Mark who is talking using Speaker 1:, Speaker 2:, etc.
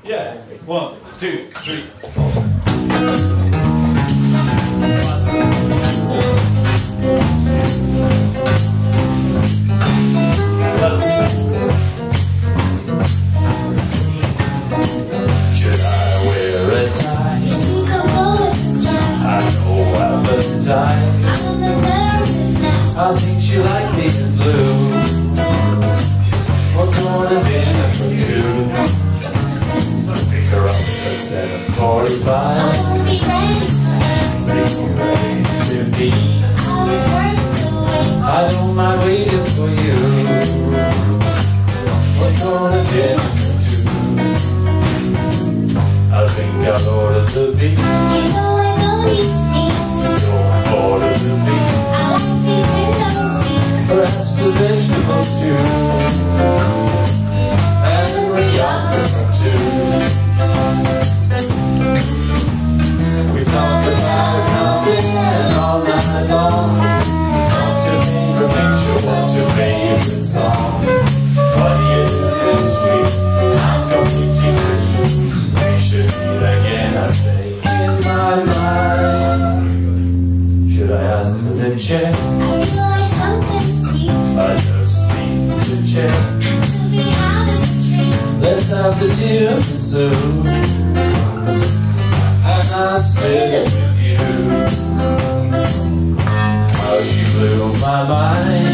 Speaker 1: Yeah. 1, 2, 3, 4. Should I wear a tie? I know I'm a tie. I think she like me in blue. What kind of dinner for two? Pick her up at 7:45.
Speaker 2: I won't be ready
Speaker 1: See you ready at 15. I don't mind waiting for you. What kind of dinner for two? I think I'll order the beef.
Speaker 2: You know I don't eat meat.
Speaker 1: Don't order the beef.
Speaker 2: I like these window seats.
Speaker 1: Perhaps the vegetables too. And we are from two. We talk about nothing and all night long. What's your favorite picture? What's your favorite song? What do you do this week? I'm completely free. We should meet again, I say. In my mind, should I ask for the check?
Speaker 2: I feel like something sweet.
Speaker 1: I just need to check.
Speaker 2: Could we have as a treat?
Speaker 1: Let's have the tiramisu, and I'll split it with you. How she blew my mind.